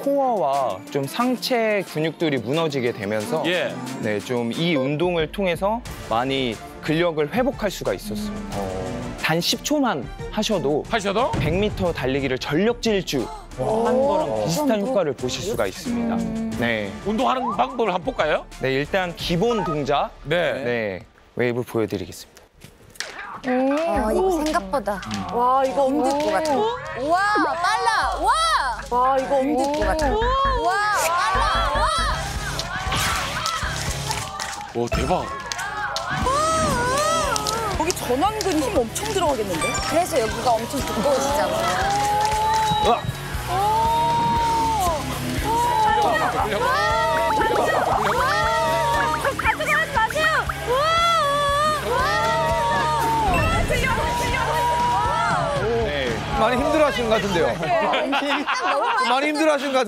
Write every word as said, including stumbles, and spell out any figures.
코어와 좀 상체 근육들이 무너지게 되면서 예. 네, 좀 이 운동을 통해서 많이 근력을 회복할 수가 있었어요. 어, 단 십 초만 하셔도 하셔도? 백 미터 달리기를 전력 질주 한 거랑 비슷한 효과를 보실 수가 있습니다. 네. 운동하는 방법을 한번 볼까요? 네, 일단 기본 동작 네. 네, 웨이브 보여드리겠습니다. 아, 이거 생각보다 와, 이거 힘들 것 같아. 우와, 빨라. 와! 와, 이거 힘들 것 같아. 와, 빨라. 와! 오, 대박. 여기 전완근 힘 엄청 들어가겠는데? 그래서 여기가 엄청 두꺼우시잖아. 으악. 가져가지 마세요. 네. 많이 힘들어하시는 것 같은데요. 많이 힘들어하시는 것 같은데.